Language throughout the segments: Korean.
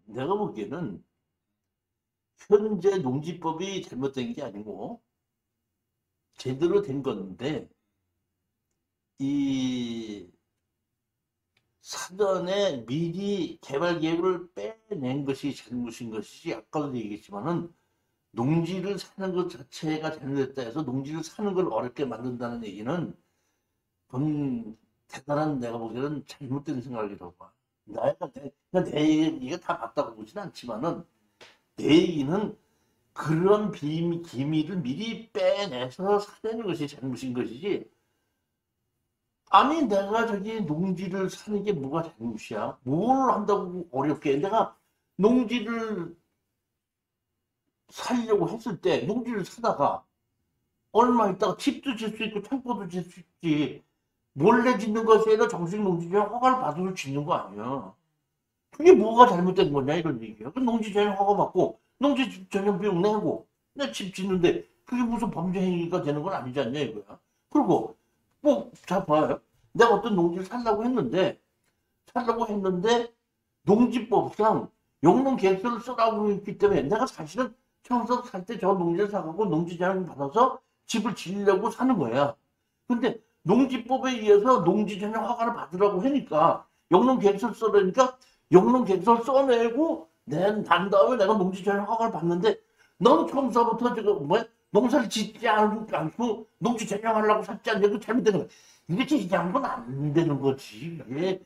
내가 보기에는 현재 농지법이 잘못된 게 아니고 제대로 된 건데 이 사전에 미리 개발 계획을 빼낸 것이 잘못인 것이지 아까도 얘기했지만은 농지를 사는 것 자체가 잘못됐다 해서 농지를 사는 걸 어렵게 만든다는 얘기는 대단한 내가 보기에는 잘못된 생각이라고 봐. 내 얘기가 다 맞다고 보진 않지만은 내 얘기는 그런 기밀을 미리 빼내서 사는 것이 잘못인 것이지. 아니 내가 저기 농지를 사는 게 뭐가 잘못이야? 뭘 한다고 어렵게 해? 내가 농지를 살려고 했을 때 농지를 사다가 얼마 있다가 집도 질 수 있고 창고도 질 수 있지. 몰래 짓는 것에 아니라 정식 농지주행 허가를 받아서 짓는 거 아니야. 그게 뭐가 잘못된 거냐 이런 얘기야. 그 농지주행 허가 받고 농지 전용 비용 내고 내 집 짓는데 그게 무슨 범죄 행위가 되는 건 아니지 않냐 이거야. 그리고 뭐 자 봐요. 내가 어떤 농지를 살려고 했는데 농지법상 용농 계획서를 쓰라고 했기 때문에 내가 사실은 처음부터 살 때 저 농지를 사갖고 농지제한 받아서 집을 지으려고 사는 거야. 근데 농지법에 의해서 농지전용 허가를 받으라고 하니까 영농계획서를 써내니까 영농계획서를 써내고 난 다음에 내가 농지전용 허가를 받는데 넌 처음서부터 지금 뭐 농사를 짓지 않고 농지전용하려고 샀지 않냐. 그 잘못된 거야. 이게 얘기한 건 안 되는 거지. 이게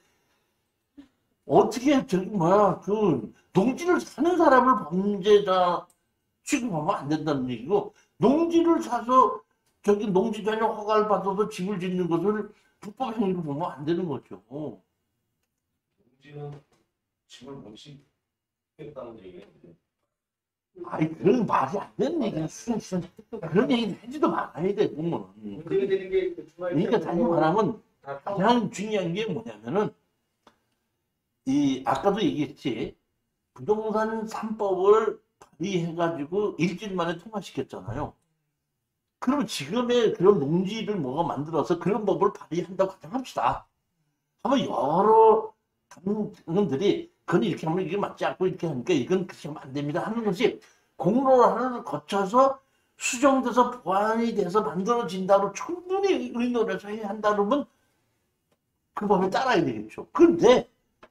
어떻게 저기 뭐야 그 농지를 사는 사람을 범죄자 취급하면 안 된다는 얘기고 농지를 사서 저기 농지 전용 허가를 받아서 집을 짓는 것을 불법 행위로 보면 안 되는 거죠. 농지는 집을 못 짓겠다는 얘기인데. 아니 그런 말이 안 되는 얘기는 그런 얘기는 하지도 말아야 돼 보면. 문제가 되는 게 주말 그러니까 다시 말하면 다 가장 중요한 게 뭐냐면은 이 아까도 얘기했지 부동산 3법을 발의해가지고 일주일 만에 통과시켰잖아요. 그러면 지금의 그런 농지를 뭐가 만들어서 그런 법을 발의한다고 가정합시다. 하면 여러 당원들이 그건 이렇게 하면 이게 맞지 않고 이렇게 하니까 이건 그렇게 하면 안 됩니다 하는 것이 공론화를 거쳐서 수정돼서 보완이 돼서 만들어진다고 충분히 의논을 해서 해야 한다면 그 법에 따라야 되겠죠. 그런데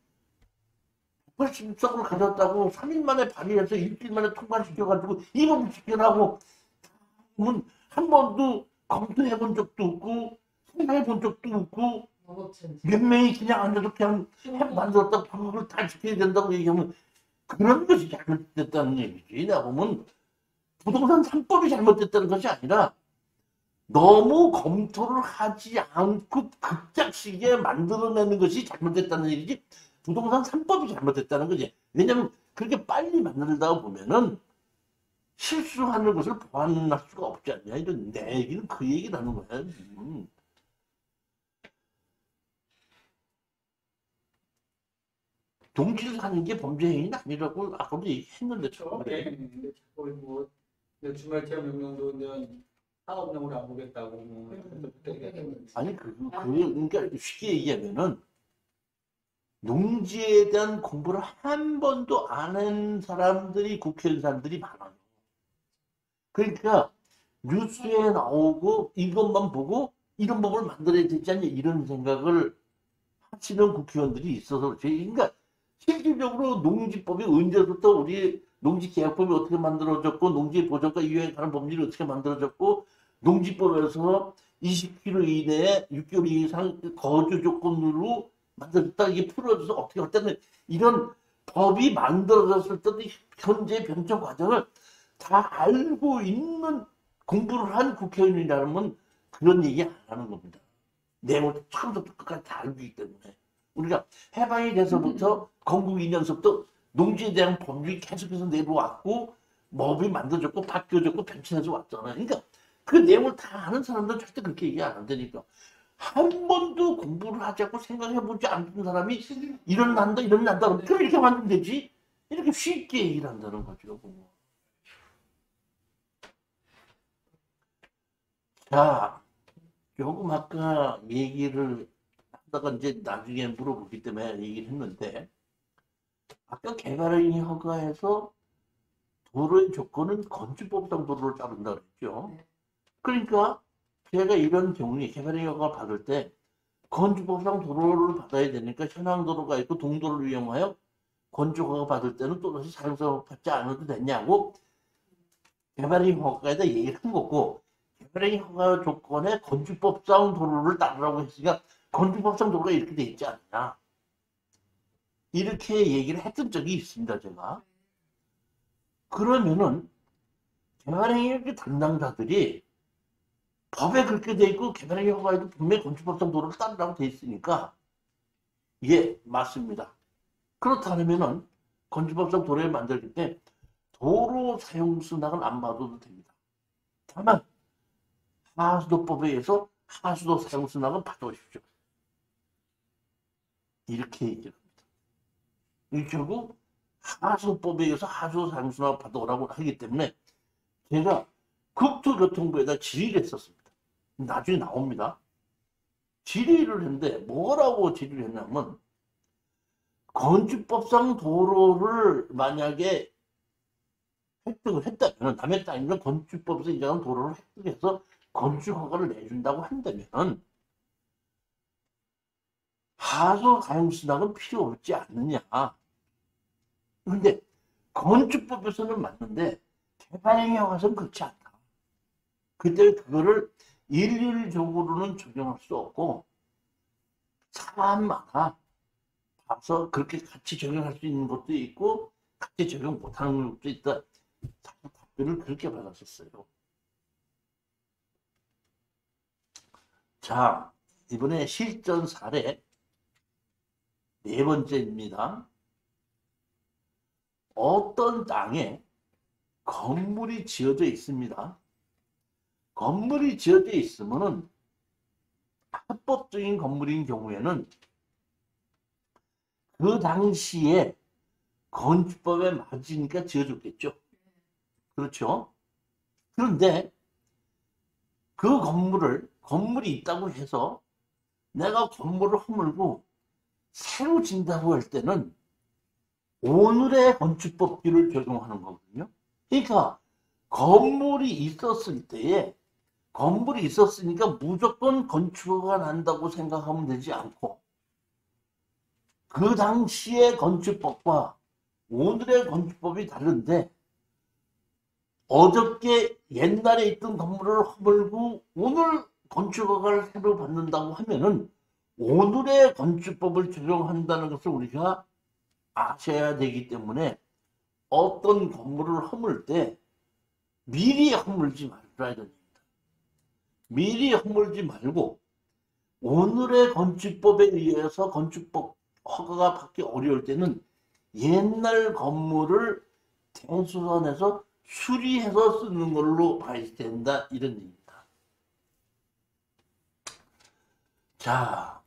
180석을 가졌다고 3일 만에 발의해서 일주일 만에 통과시켜가지고 이 법을 지켜라고 한 번도 검토해 본 적도 없고 생각해 본 적도 없고 몇 명이 그냥 앉아서 그냥 만들었다고 그걸 다 지켜야 된다고 얘기하면 그런 것이 잘못됐다는 얘기지. 나 보면 부동산 3법이 잘못됐다는 것이 아니라 너무 검토를 하지 않고 급작스럽게 만들어내는 것이 잘못됐다는 얘기지 부동산 3법이 잘못됐다는 거지. 왜냐면 그렇게 빨리 만들다 보면은 실수하는 것을 보완할 수가 없지 않냐. 이런 내 얘기는 그 얘기를 하는 거야. 동지를 사는 게 범죄 행위는 아니라고 아까도 얘기했는데 처음에. 뭐 주말 체험 명령도는 사업용으로 안 보겠다고 아니 그러니까 쉽게 얘기하면은 농지에 대한 공부를 한 번도 안 한 사람들이 국회의원들이 많아요. 그러니까 뉴스에 나오고 이것만 보고 이런 법을 만들어야 되지 않냐 이런 생각을 하시는 국회의원들이 있어서 그러니까 실질적으로 농지법이 언제부터 우리 농지계약법이 어떻게 만들어졌고 농지보전과 이용에 관한 법률이 어떻게 만들어졌고 농지법에서 20km 이내에 6개월 이상 거주 조건으로 만들었다 이게 풀어져서 어떻게 할 때는 이런 법이 만들어졌을 때도 현재 변경 과정을 다 알고 있는 공부를 한 국회의원이라면 그런 얘기 안 하는 겁니다. 내용을 처음부터 끝까지 다 알고 있기 때문에 우리가 해방이 돼서부터 건국 2년서부터 농지에 대한 법률이 계속해서 내려왔고 법이 만들어졌고 바뀌어졌고 변천해서 왔잖아요. 그러니까 그 내용을 다 아는 사람들은 절대 그렇게 얘기 안 한다니까. 한 번도 공부를 하자고 생각해보지 않는 사람이 일어난다 그럼 이렇게 만들면 되지. 이렇게 쉽게 얘기를 한다는 거죠. 자, 조금 아까 얘기를 하다가 이제 나중에 물어보기 때문에 얘기를 했는데 아까 개발행위 허가에서 도로의 조건은 건축법상 도로를 따른다 그랬죠. 네. 그러니까 제가 이런 경우에 개발행위 허가 받을 때 건축법상 도로를 받아야 되니까 현황 도로가 있고 동도를 이용하여 건축 허가 받을 때는 또다시 사용성 받지 않아도 되냐고 개발행위 허가에다 얘기를 한 거고, 개발행위 허가 조건에 건축법상 도로를 따르라고 했으니까 건축법상 도로가 이렇게 돼 있지 않냐, 이렇게 얘기를 했던 적이 있습니다, 제가. 그러면은 개발행위 담당자들이 법에 그렇게 돼 있고 개발행위 허가에도 분명히 건축법상 도로를 따르라고 돼 있으니까 이게 맞습니다. 그렇다면은 건축법상 도로를 만들 때 도로 사용 수납은 안 받아도 됩니다. 다만 하수도법에 의해서 하수도 사용 수납은 받아오십시오, 이렇게 얘기를 합니다. 이 결국 하수도법에 의해서 하수도 사용 수납을 받아오라고 하기 때문에 제가 국토교통부에다 질의를 했었습니다. 나중에 나옵니다. 질의를 했는데 뭐라고 질의를 했냐면, 건축법상 도로를 만약에 획득을 했다면, 남의 땅이면 건축법에서 인정한 도로를 획득해서 건축 허가를 내준다고 한다면 하수 가용 수납은 필요 없지 않느냐. 그런데 건축법에서는 맞는데 개발행위 허가서는 그렇지 않다. 그때 그거를 일률적으로는 적용할 수 없고 사안마다 봐서 그렇게 같이 적용할 수 있는 것도 있고 같이 적용 못하는 것도 있다. 답변을 그렇게 받았었어요. 자, 이번에 실전 사례 네 번째입니다. 어떤 땅에 건물이 지어져 있습니다. 건물이 지어져 있으면은 합법적인 건물인 경우에는 그 당시에 건축법에 맞으니까 지어줬겠죠. 그렇죠? 그런데 그 건물이 있다고 해서 내가 건물을 허물고 새로 짓는다고 할 때는 오늘의 건축법규를 적용하는 거거든요. 그러니까 건물이 있었으니까 무조건 건축허가 난다고 생각하면 되지 않고, 그 당시의 건축법과 오늘의 건축법이 다른데 어저께 옛날에 있던 건물을 허물고 오늘 건축허가를 새로 받는다고 하면은 오늘의 건축법을 적용한다는 것을 우리가 아셔야 되기 때문에 어떤 건물을 허물 때 미리 허물지 말아야 됩니다. 미리 허물지 말고 오늘의 건축법에 의해서 건축법 허가가 받기 어려울 때는 옛날 건물을 대수선해서 수리해서 쓰는 걸로 봐야 된다, 이런 얘기입니다. 자,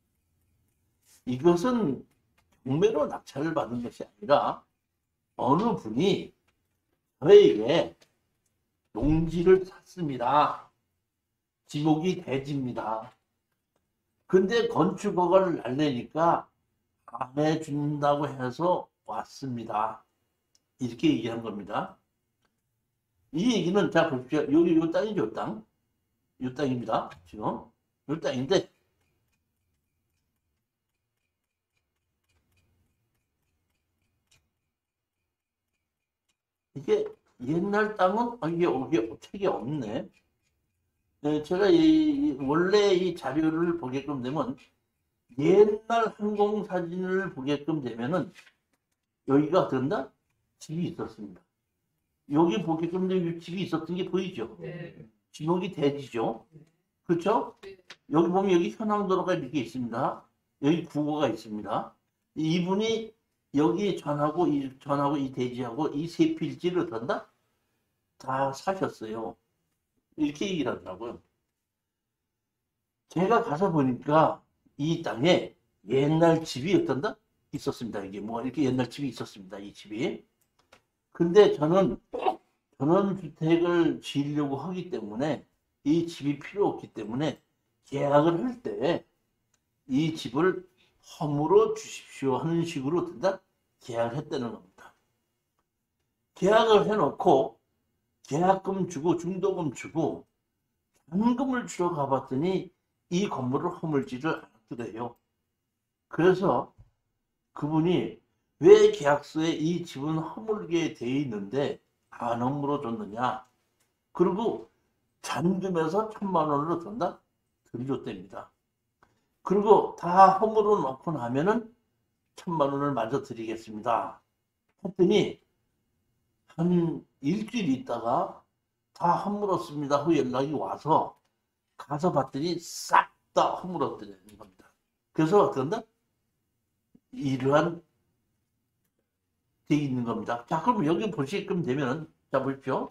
이것은 경매로 낙찰을 받은 것이 아니라 어느 분이 저에게 농지를 샀습니다. 지목이 대지입니다. 근데 건축허가를 날래니까 안 해준다고 해서 왔습니다. 이렇게 얘기한 겁니다. 이 얘기는, 자, 보십시오. 여기 요 땅이죠, 요 땅. 요 땅입니다. 지금. 요 땅인데, 이게 옛날 땅은, 이게 책이 없네. 네, 제가 원래 이 자료를 보게끔 되면, 옛날 항공사진을 보게끔 되면은, 여기가 된다? 집이 있었습니다. 여기 보게끔 되면 집이 있었던 게 보이죠? 네. 지목이 대지죠? 네. 그렇죠? 네. 여기 보면 여기 현황도로가 이렇게 있습니다. 여기 국어가 있습니다. 이분이 여기 전하고 이 대지하고 이 세 필지를 어떤다? 다 사셨어요. 이렇게 얘기를 하더라고요. 제가 가서 보니까 이 땅에 옛날 집이 어떤다? 있었습니다. 이게 뭐 이렇게 옛날 집이 있었습니다. 이 집이. 근데 저는 전원주택을 지으려고 하기 때문에 이 집이 필요 없기 때문에 계약을 할 때 이 집을 허물어 주십시오 하는 식으로 된다? 계약을 했다는 겁니다. 계약을 해놓고 계약금 주고 중도금 주고 잔금을 주러 가봤더니 이 건물을 허물지를 않았더래요. 그래서 그분이 왜 계약서에 이 집은 허물게 돼 있는데 안 허물어 줬느냐. 그리고 잔금에서 1,000만 원으로 든다? 드려줬답니다. 그리고 다 허물어 놓고 나면은 1,000만 원을 마저 드리겠습니다. 했더니 한 일주일 있다가 다 허물었습니다. 후 연락이 와서 가서 봤더니 싹 다 허물었다는 겁니다. 그래서 어떤다? 이러한 돼 있는 겁니다. 자, 그럼 여기 보시게끔 되면, 자, 보십시오.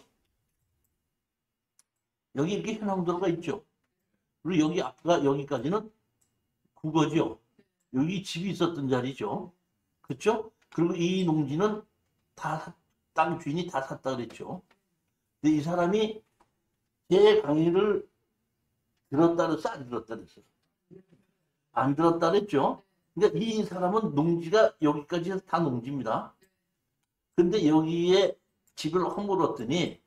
여기 이렇게 현황도로가 있죠. 그리고 여기 앞가 여기까지는 국어죠. 여기 집이 있었던 자리죠. 그렇죠? 그리고 이 농지는 다 땅 주인이 다 샀다 그랬죠. 근데 이 사람이 제 강의를 들었다 그랬어? 안 들었다 그랬어? 안 들었다 그랬죠? 그러니까 이 사람은 농지가 여기까지 다 농지입니다. 근데 여기에 집을 허물었더니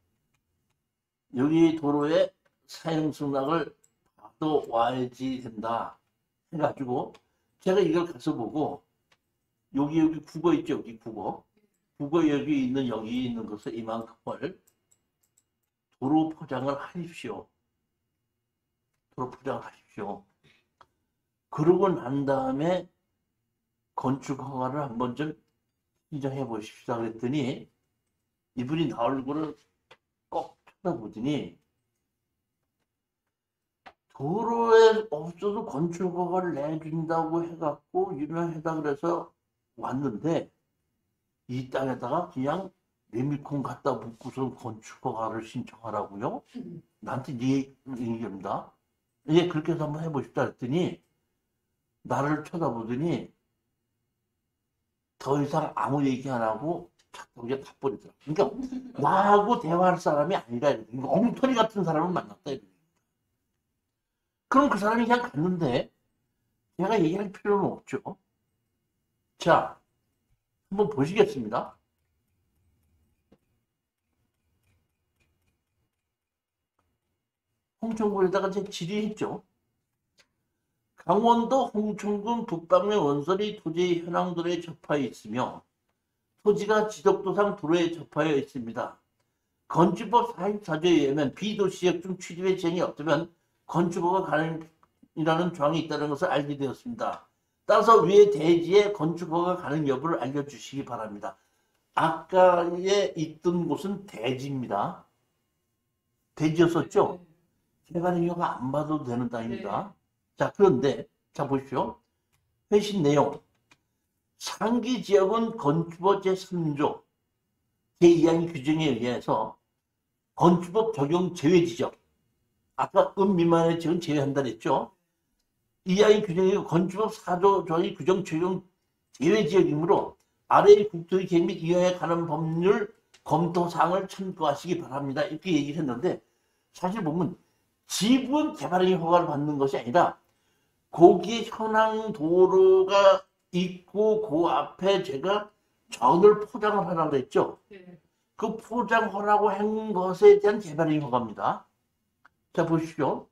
여기 도로에 사형승낙을 받아 와야지 된다 해가지고 제가 이걸 가서 보고 여기 국어 있죠. 여기 국어 여기 있는 것을 이만큼을 도로 포장을 하십시오. 도로 포장을 하십시오. 그러고 난 다음에 건축 허가를 한번 좀 신청해 보십시다 그랬더니 이분이 나 얼굴을 꼭 쳐다보더니 도로에 없어도 건축 허가를 내준다고 해갖고 유명하다 그래서 왔는데 이 땅에다가 그냥 레미콘 갖다 묻고서 건축 허가를 신청하라고요? 나한테 네 얘기입니다. 예, 그렇게 해서 한번 해보십시다 그랬더니 나를 쳐다보더니 더 이상 아무 얘기 안 하고 그냥 가버리더라고. 그러니까 나하고 대화할 사람이 아니라 이거 엉터리 같은 사람을 만났다. 그럼 그 사람이 그냥 갔는데 제가 얘기할 필요는 없죠. 자, 한번 보시겠습니다. 홍천군에다가 제 질의했죠. 강원도 홍천군 북방면 원설이 토지 현황도로에 접하여 있으며 토지가 지적도상 도로에 접하여 있습니다. 건축법 44조에 의하면 비도시역 중 취집의 제한이 없다면 건축허가 가능이라는 조항이 있다는 것을 알게 되었습니다. 따라서 위의 대지의 건축허가 가능 여부를 알려주시기 바랍니다. 아까에 있던 곳은 대지입니다. 대지였었죠? 개발행위가 안 봐도 되는 땅입니다. 자, 그런데, 자, 보십시오. 회신 내용. 상기 지역은 건축법 제3조 제2항의 규정에 의해서 건축법 적용 제외 지적. 아까 미만의 지역은 제외한다 그랬죠. 이 항의 규정이 건축법 4조 조항의 규정 적용 제외 지역이므로 아래의 국토의 계획 및 이용에 관한 법률 검토 사항을 참고하시기 바랍니다. 이렇게 얘기를 했는데 사실 보면 집은 개발행위 허가를 받는 것이 아니라 거기에 현황 도로가 있고 그 앞에 제가 전을 포장을 하라고 했죠. 그 포장하라고 한 것에 대한 개발행위 허가입니다. 자, 보십시오.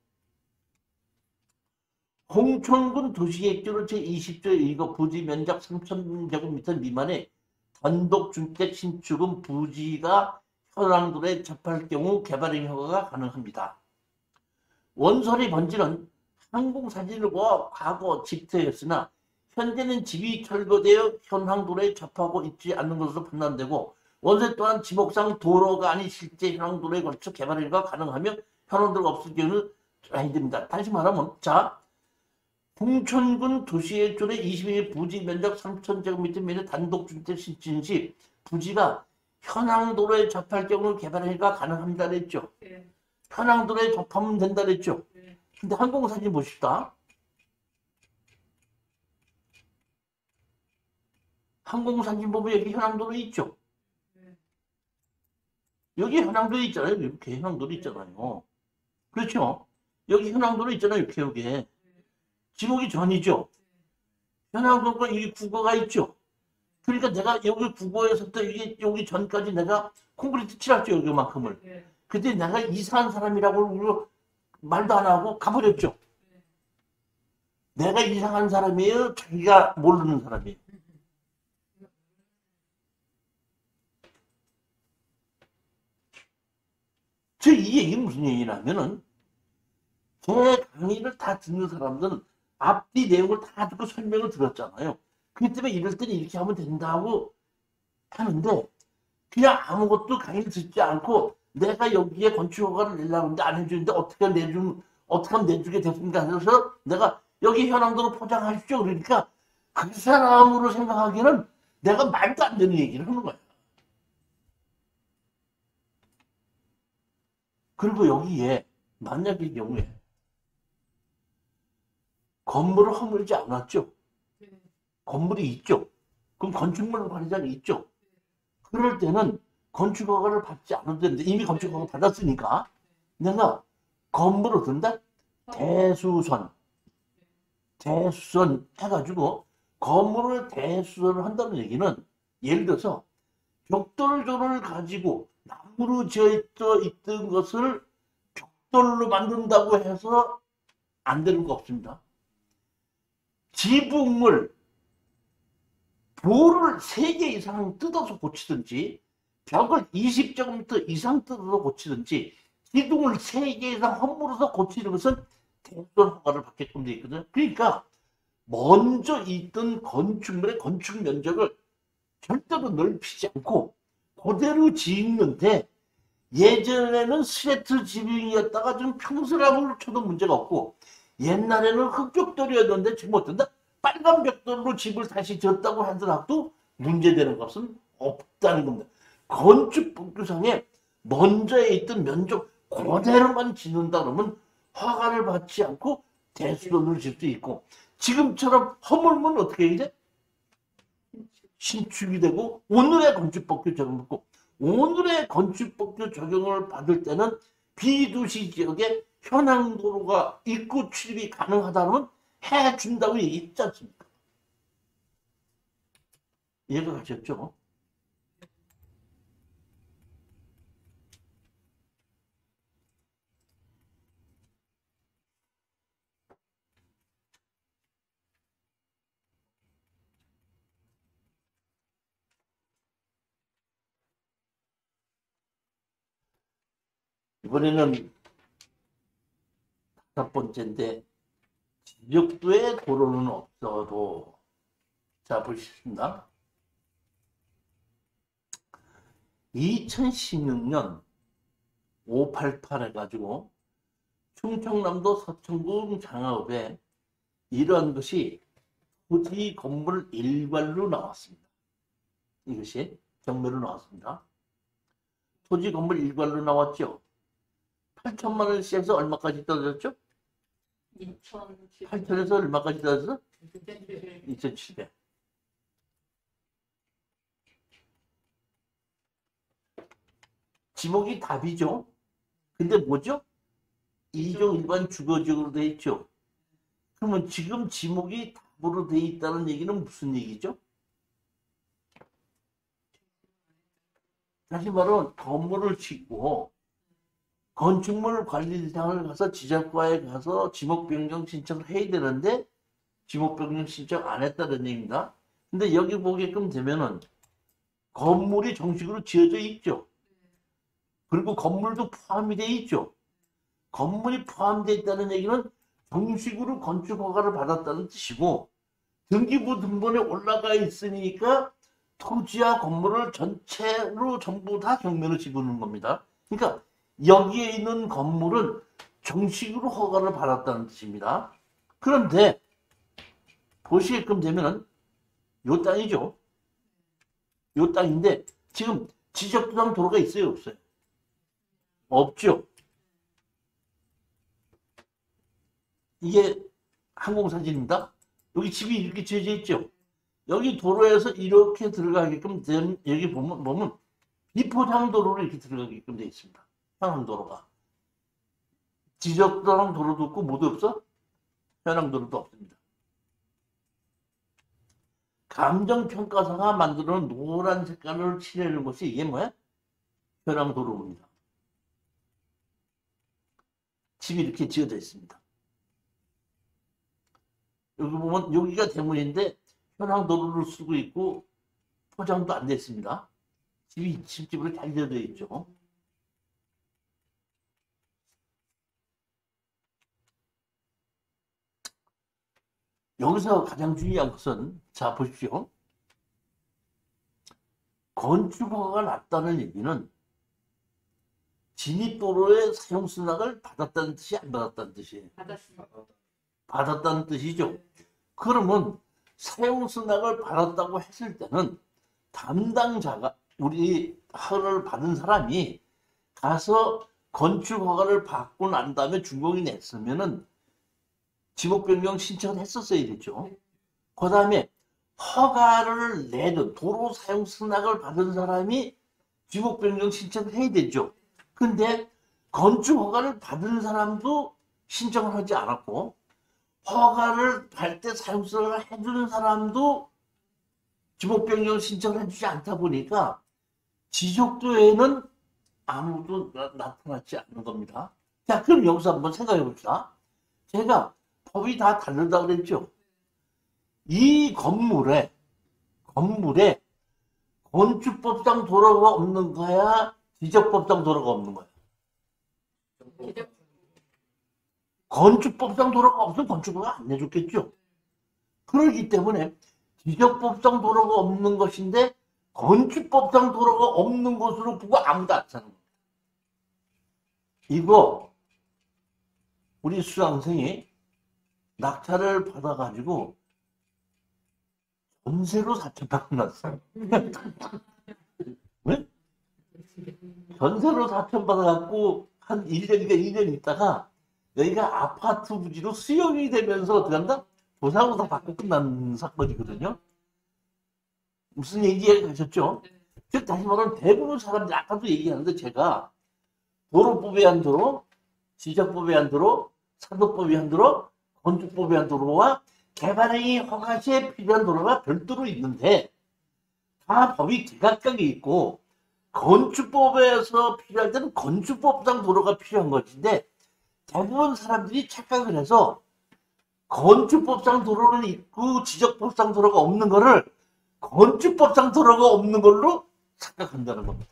홍천군 도시계획조로 제20조 이거 부지 면적 3,000제곱미터 미만의 단독주택 신축은 부지가 현황도로에 접할 경우 개발행위 허가가 가능합니다. 원설의 번지는 항공사진과 과거 집터였으나 현재는 집이 철거되어 현황도로에 접하고 있지 않는 것으로 판단되고 원설 또한 지목상 도로가 아닌 실제 현황도로에 걸쳐 개발행위가 가능하며 현황도로가 없을 경우는 아닙니다. 다시 말하면 자 홍천군 도시계획조의 21일 부지 면적 3,000제곱미터 미만의 단독주택 신축 시 부지가 현황도로에 접할 경우 개발행위가 가능합니다 그랬죠. 현황도로에 접하면 된다 그랬죠. 근데 항공사진 보십시다. 항공사진 보면 여기 현황도로 있죠. 여기 현황도로 있잖아요. 이렇게 현황도로 있잖아요. 그렇죠. 여기 현황도로 있잖아요. 이렇게 여기. 지목이 전이죠. 현황도로가 여기 국어가 있죠. 그러니까 내가 여기 국어에서부터 이게 여기 전까지 내가 콘크리트 칠했죠, 여기만큼을. 네. 근데 내가 이상한 사람이라고 말도 안 하고 가버렸죠. 내가 이상한 사람이에요? 자기가 모르는 사람이에요? 이 얘기는 무슨 얘기냐면은, 제 강의를 다 듣는 사람들은 앞뒤 내용을 다 듣고 설명을 들었잖아요. 그렇기 때문에 이럴 때는 이렇게 하면 된다고 하는데, 그냥 아무것도 강의를 듣지 않고 내가 여기에 건축허가를 내려고 하는데 안 해주는데 어떻게 하면 내주게 됐습니까? 그래서 내가 여기 현황도로 포장하십시오. 그러니까 그 사람으로 생각하기에는 내가 말도 안 되는 얘기를 하는 거야. 그리고 여기에 만약의 경우에 건물을 허물지 않았죠. 건물이 있죠. 그럼 건축물 관리자가 있죠. 그럴 때는 건축허가를 받지 않아도 되는데 이미 건축허가 받았으니까 내가 건물을 든다? 대수선 해가지고 건물을 대수선을 한다는 얘기는 예를 들어서 벽돌조를 가지고 나무로 지어져 있던 것을 벽돌로 만든다고 해서 안 되는 거 없습니다. 지붕을 볼을 3개 이상 뜯어서 고치든지 벽을 20제곱미터 이상 뜯어서 고치든지 기둥을 3개 이상 허물어서 고치는 것은 대수선 허가를 받게끔 되어 있거든요. 그러니까 먼저 있던 건축물의 건축 면적을 절대로 넓히지 않고 그대로 짓는데 예전에는 스레트 지붕이었다가 좀 평스럽을 쳐도 문제가 없고 옛날에는 흑벽돌이었는데 지금 어떤다? 빨간 벽돌로 집을 다시 지었다고 하더라도 문제되는 것은 없다는 겁니다. 건축법규상에 먼저 있던 면적 그대로만 짓는다 그러면 허가를 받지 않고 대수선으로 질 수 있고 지금처럼 허물면 어떻게 해야 돼? 신축이 되고 오늘의 건축법규 적용받고 오늘의 건축법규 적용을 받을 때는 비도시 지역에 현황도로가 입구 출입이 가능하다면 해준다고 얘기했지 않습니까? 이해가 가셨죠? 이번에는 5번째인데 지역도에 도로는 없어도 자 보시겠습니다. 2016년 588 해가지고 충청남도 서천군 장화읍에 이러한 것이 토지 건물 일괄로 나왔습니다. 이것이 경매로 나왔습니다. 토지 건물 일괄로 나왔죠. 8천만 원씩에서 얼마까지 떨어졌죠? 8천에서 얼마까지 떨어졌어? 2,700. 지목이 답이죠. 근데 뭐죠? 2종 일반 주거지역으로 되어 있죠. 그러면 지금 지목이 답으로 되어 있다는 얘기는 무슨 얘기죠? 다시 말하면 건물을 짓고 건축물 관리대상을 가서 지적과에 가서 지목 변경 신청을 해야 되는데 지목 변경 신청 안 했다는 얘기입니다. 근데 여기 보게끔 되면은 건물이 정식으로 지어져 있죠. 그리고 건물도 포함이 되어 있죠. 건물이 포함되어 있다는 얘기는 정식으로 건축 허가를 받았다는 뜻이고 등기부 등본에 올라가 있으니까 토지와 건물을 전체로 전부 다 경매로 집어넣는 겁니다. 그러니까 여기에 있는 건물은 정식으로 허가를 받았다는 뜻입니다. 그런데 보시게끔 되면은 요 땅이죠. 요 땅인데 지금 지적도상 도로가 있어요, 없어요? 없죠. 이게 항공사진입니다. 여기 집이 이렇게 지어져 있죠. 여기 도로에서 이렇게 들어가게끔 된 여기 보면 비포장도로로 이렇게 들어가게끔 되어 있습니다. 현황도로가. 지적도랑 도로도 없고 모두 없어? 현황도로도 없습니다. 감정평가사가 만드는 노란 색깔을 칠해는 것이 이게 뭐야? 현황도로입니다. 집이 이렇게 지어져 있습니다. 여기 보면 여기가 대문인데 현황도로를 쓰고 있고 포장도 안 됐습니다. 집이 집집으로 잘 지어져 있죠. 여기서 가장 중요한 것은 자 보십시오. 건축허가가 났다는 얘기는 진입도로의 사용승낙을 받았다는 뜻이 안 받았다는 뜻이에요. 받았습니다. 받았다는 뜻이죠. 그러면 사용승낙을 받았다고 했을 때는 담당자가 우리 허가를 받은 사람이 가서 건축허가를 받고 난 다음에 준공이 냈으면은 지목변경 신청을 했었어야 되죠. 그 다음에 허가를 내는 도로 사용 승낙을 받은 사람이 지목변경 신청을 해야 되죠. 근데 건축 허가를 받은 사람도 신청을 하지 않았고 허가를 할 때 사용 승낙을 해주는 사람도 지목변경 신청을 해주지 않다 보니까 지적도에는 아무도 나타나지 않는 겁니다. 자, 그럼 여기서 한번 생각해 봅시다. 제가 법이 다 다르다고 그랬죠. 이 건물에 건축법상 도로가 없는 거야? 지적법상 도로가 없는 거야? 건축법상 도로가 없으면 건축허가 안 내줬겠죠. 그렇기 때문에 지적법상 도로가 없는 것인데 건축법상 도로가 없는 것으로 보고 아무도 안 사는 거야. 이거 우리 수강생이 낙찰을 받아가지고 전세로 4,000만 났어요. 왜? 전세로 4,000 받아갖고 한 1년인가 2년 있다가 여기가 아파트 부지로 수용이 되면서 어떻게 한다? 조사로 다 받고 끝난 사건이거든요. 무슨 얘기 하셨죠? 즉 다시 말하면 대부분 사람들이 아까도 얘기하는데 제가 도로법에 한 도로, 지적법에 한 도로, 산업법에 한 도로, 건축법에 한 도로와 개발행위 허가 시에 필요한 도로가 별도로 있는데 다 법이 제각각이 있고 건축법에서 필요할 때는 건축법상 도로가 필요한 것인데 대부분 사람들이 착각을 해서 건축법상 도로는 있고 지적법상 도로가 없는 거를 건축법상 도로가 없는 걸로 착각한다는 겁니다.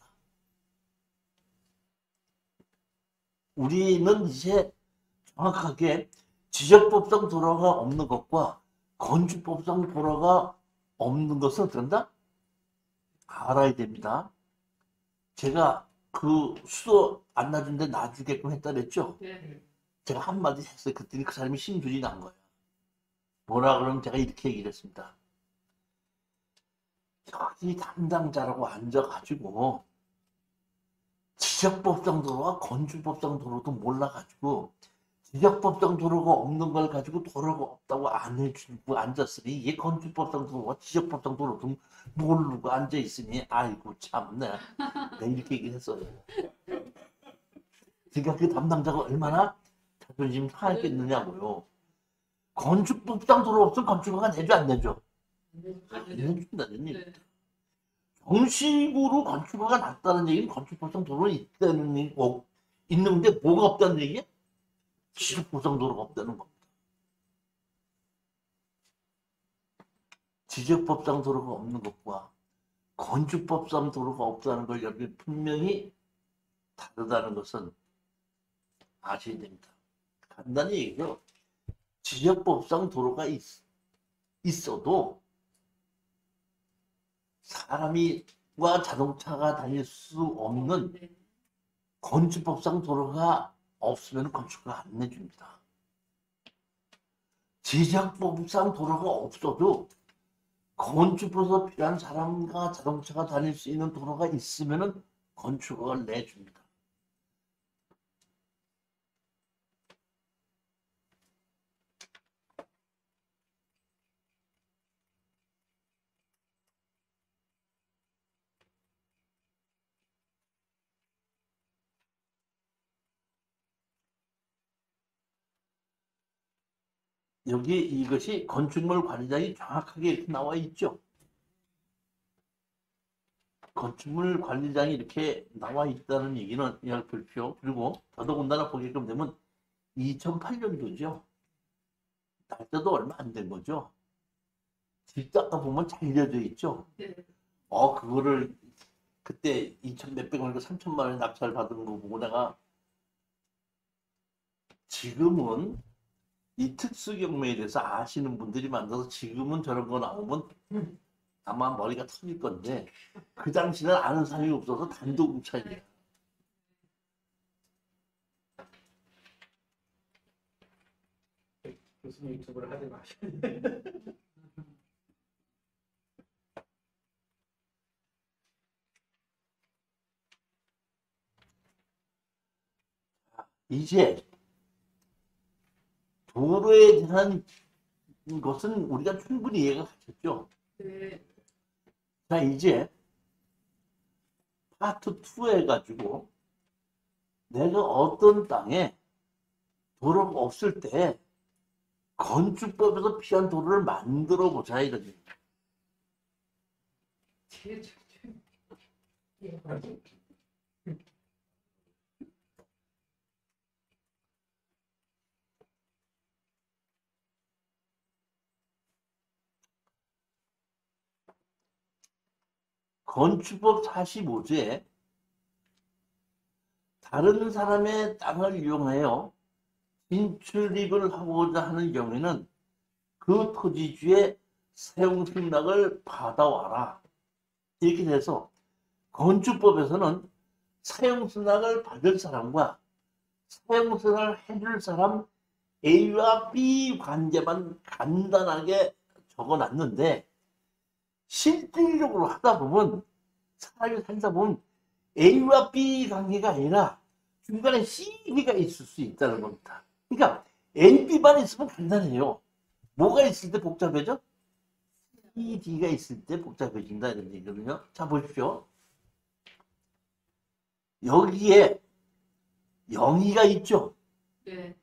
우리는 이제 정확하게 지적법상 도로가 없는 것과 건축법상 도로가 없는 것을 어떤다? 알아야 됩니다. 제가 그 수도 안 놔준데 놔주게끔 했다 그랬죠? 네. 제가 한마디 했어요. 그랬더니 그 사람이 심술이 난 거예요. 뭐라 그러면 제가 이렇게 얘기를 했습니다. 여기 담당자라고 앉아가지고 지적법상 도로와 건축법상 도로도 몰라가지고 지적법상 도로가 없는 걸 가지고 도로가 없다고 안 해주고 앉았으니 이게 건축법상 도로와 지적법상 도로도 모르고 앉아있으니 아이고 참네. 내가 이렇게 얘기를 했어요. 그러니까 그 담당자가 얼마나 자존심 상했겠느냐고요. 건축법상 도로 없으면 건축허가 내줘 안 내줘? 안 내준다는 얘기입니다. 정식으로 건축허가 났다는 얘기는 건축법상 도로는 있다는 얘기고 있는데 뭐가 없다는 얘기야? 지적법상 도로가 없다는 겁니다. 지적법상 도로가 없는 것과 건축법상 도로가 없다는 걸 여러분이 분명히 다르다는 것은 아셔야 됩니다. 간단히 얘기해서 지적법상 도로가 있어도 사람이와 자동차가 다닐 수 없는 건축법상 도로가 없으면 건축허가 안 내줍니다. 지적법상 도로가 없어도 건축법에서 필요한 사람과 자동차가 다닐 수 있는 도로가 있으면 건축허가를 내줍니다. 여기 이것이 건축물 관리장이 정확하게 이렇게 나와 있죠. 건축물 관리장이 이렇게 나와 있다는 얘기는 그냥 보십시오. 그리고 더더군다나 보게끔 되면 2008년도죠. 날짜도 얼마 안 된 거죠. 뒷닦아 보면 잘려져 있죠. 네. 그거를 그때 2천 몇백 원이고 3천만 원에 낙찰 받은 거 보고 내가 지금은 이 특수 경매에 대해서 아시는 분들이 많아서 지금은 저런 거 나오면 아마 머리가 터질 건데 그 당시는 아는 사람이 없어서 단독 차이야. 무슨 유튜브를 하지 마시. 이제 도로에 대한 것은 우리가 충분히 이해가 가셨죠. 네. 자, 이제 파트 2 해가지고 내가 어떤 땅에 도로가 없을 때 건축법에서 필요한 도로를 만들어 보자 이런 얘기. 제일 좋죠. 예. 건축법 45조에 다른 사람의 땅을 이용하여 진출입을 하고자 하는 경우에는 그 토지주의 사용 승낙을 받아와라. 이렇게 돼서 건축법에서는 사용 승낙을 받을 사람과 사용 승낙을 해줄 사람 A와 B 관계만 간단하게 적어놨는데 실질적으로 하다 보면 사람이 살다 보면 A와 B 관계가 아니라 중간에 CD가 있을 수 있다는 겁니다. 그러니까 A, B만 있으면 간단해요. 뭐가 있을 때 복잡해져? CD가 있을 때 복잡해진다 이런 얘기거든요. 자 보십시오. 여기에 영희가 있죠. 네.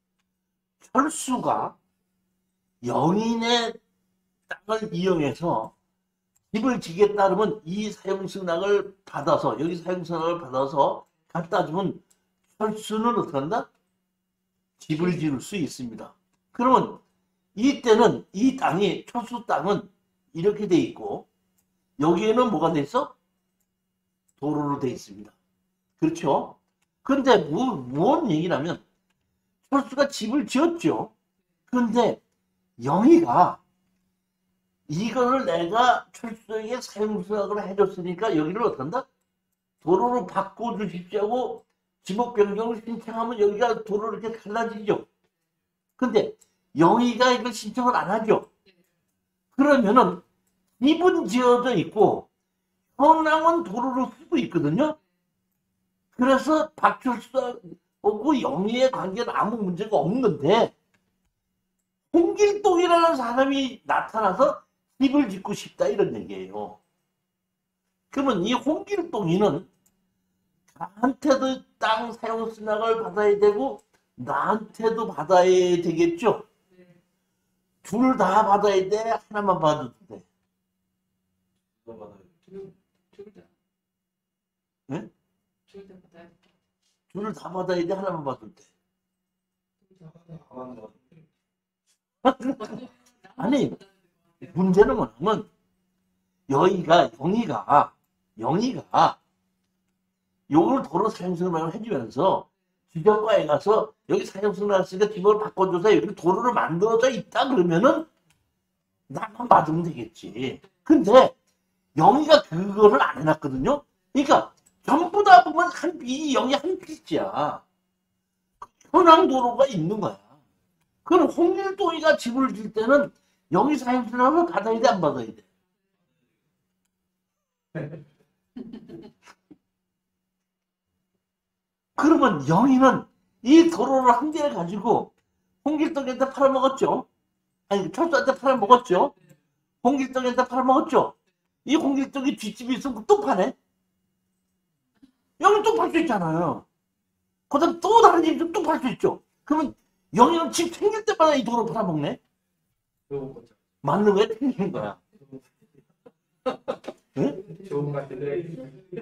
철수가 영인의 땅을 이용해서 집을 지겠다 그러면 이 사용승낙을 받아서 여기 사용승낙을 받아서 갖다 주면 철수는 어떻게 한다? 집을 지을 수 있습니다. 그러면 이때는 이 땅이 철수 땅은 이렇게 돼 있고 여기에는 뭐가 돼 있어? 도로로 돼 있습니다. 그렇죠? 근데 뭔 얘기냐면 철수가 집을 지었죠. 그런데 영희가 이거를 내가 철수에게 사용승낙을 해줬으니까 여기를 어떤다? 도로로 바꿔주십시오 하고 지목 변경을 신청하면 여기가 도로로 이렇게 갈라지죠. 근데 영희가 이걸 신청을 안 하죠. 그러면은 집은 지어져 있고 현황은 도로로 쓰고 있거든요. 그래서 박철수하고 영희의 관계는 아무 문제가 없는데 홍길동이라는 사람이 나타나서 집을 짓고 싶다 이런 얘기예요. 그러면 이 홍길동이는 나한테도 땅 사용 승낙을 받아야 되고 나한테도 받아야 되겠죠. 둘 다 받아야 돼? 하나만 받아도 돼? 누가 받아요? 둘 다. 네? 둘 다 받아야 돼. 둘 다 받아야 돼? 하나만 받아도 돼? 가만 놔. 아니 문제는 뭐냐면 영희가 요걸 도로 사용승낙을 해주면서 지정과에 가서 여기 사용승낙 했으니까 집을 바꿔줘서 여기 도로를 만들어져 있다 그러면은 나만 받으면 되겠지. 근데 영희가 그거를 안 해놨거든요. 그러니까 전부 다 보면 이 영희 한 필지야. 현황 도로가 있는 거야. 그럼 홍길동이가 집을 질 때는 영희 사용승낙을 받아야 돼, 안 받아야 돼? 그러면 영희는 이 도로를 한 개를 가지고 홍길동한테 팔아먹었죠. 아니 철수한테 팔아먹었죠. 홍길동한테 팔아먹었죠. 이 홍길동이 뒷집이 있으면 또 파네. 영희 또 팔 수 있잖아요. 그 다음 또 다른 집도 또 팔 수 있죠. 그러면 영희는 집 생길 때마다 이 도로 팔아먹네. 맞는 거야? 틀린 거야? 좋은 것 같은데.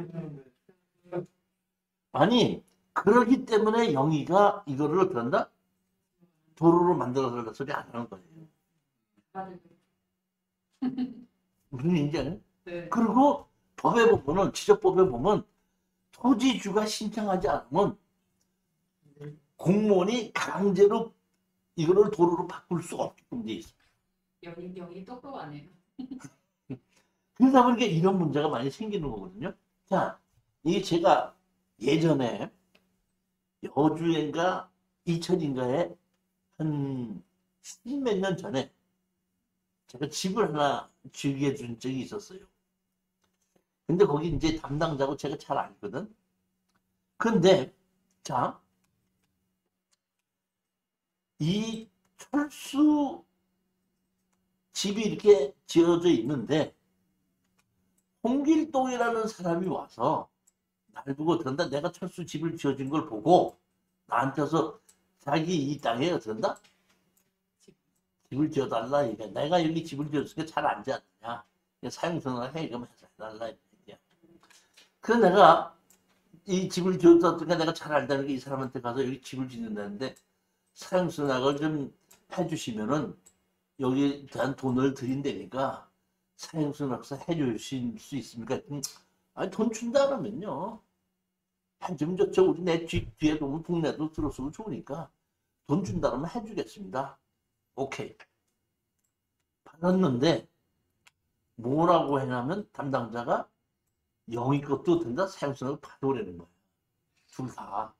아니, 그러기 때문에 영희가 이거를 어떻게 한다? 도로로 만들어서 소리 안 하는 거예요. 맞아요. 무슨 얘기인지 알아요? 네. 그리고 법에 보면은, 지적법에 보면, 토지주가 신청하지 않으면 공무원이 강제로 이거를 도로로 바꿀 수가 없게끔 돼 있어요. 영이 똑똑하네요. 그러다 보니까 이런 문제가 많이 생기는 거거든요. 자, 이게 제가 예전에 여주인가 이천인가에 한 십몇 년 전에 제가 집을 하나 지게 준 적이 있었어요. 근데 거기 이제 담당자고 제가 잘 알거든. 근데, 자, 이 철수 집이 이렇게 지어져 있는데, 홍길동이라는 사람이 와서 날 보고 그런다. 내가 철수 집을 지어준 걸 보고 나한테 와서 자기 이 땅에 어떤다? 집을 지어달라. 이게 내가 여기 집을 지었으니까 잘 앉지 않느냐. 사용선언을 해금 해서 해달라. 이게. 그래서 내가 이 집을 지었으니까 내가 잘 안다는 게 이 사람한테 가서 여기 집을 짓는다는데 사용선언을 좀 해주시면은 여기에 대한 돈을 드린다니까 사용선언서 해주실 수 있습니까? 아니 돈 준다 그러면요. 해주면 좋죠. 우리 내 뒤에 보면 동네도 들어서고 좋으니까 돈 준다 그러면 해주겠습니다. 오케이. 받았는데 뭐라고 해냐면 담당자가 영희 것도 된다 사용성을 받아오라는 거예요. 둘 다.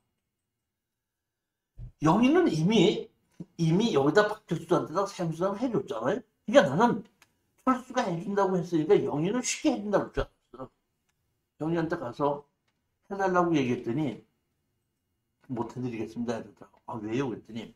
영희는 이미 여기다 박철수한테다 사용성을 해줬잖아요. 그러니까 나는 철수가 해준다고 했으니까 영희는 쉽게 해준다고 했잖아. 영희한테 가서 해달라고 얘기했더니 못 해드리겠습니다. 이러더라고. 아 왜요? 그랬더니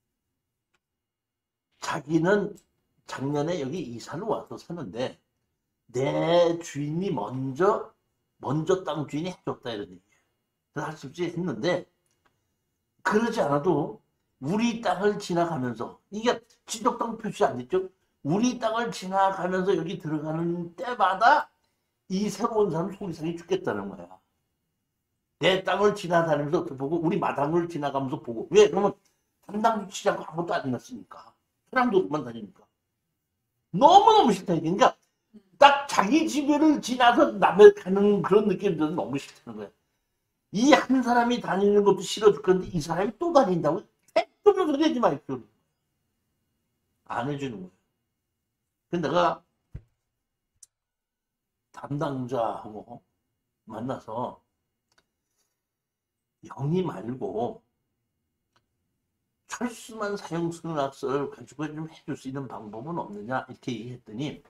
자기는 작년에 여기 이사를 와서 사는데 내 주인이 먼저 땅 주인이 해줬다 이런 얘기예요. 그래서 할 수 없이 했는데 그러지 않아도 우리 땅을 지나가면서 이게 지적당 표시 안 됐죠? 우리 땅을 지나가면서 여기 들어가는 때마다 이 새로운 사람 속이 상해 죽겠다는 거야. 내 땅을 지나다니면서 어떻게 보고 우리 마당을 지나가면서 보고 왜? 그러면 담당 주치지 않고 아무것도 안 해놨으니까 사람도만 다니니까 너무너무 싫다. 그러니까 딱 자기 집을 지나서 남을 가는 그런 느낌이 들어서 너무 싫다는 거야. 이 한 사람이 다니는 것도 싫어 죽겠는데 이 사람이 또 다닌다고? 백두면 소리 하지 마십시오. 안 해주는 거야. 근데 내가 담당자하고 만나서 영희 말고 철수만 사용수락서를 가지고 좀 해줄 수 있는 방법은 없느냐 이렇게 얘기했더니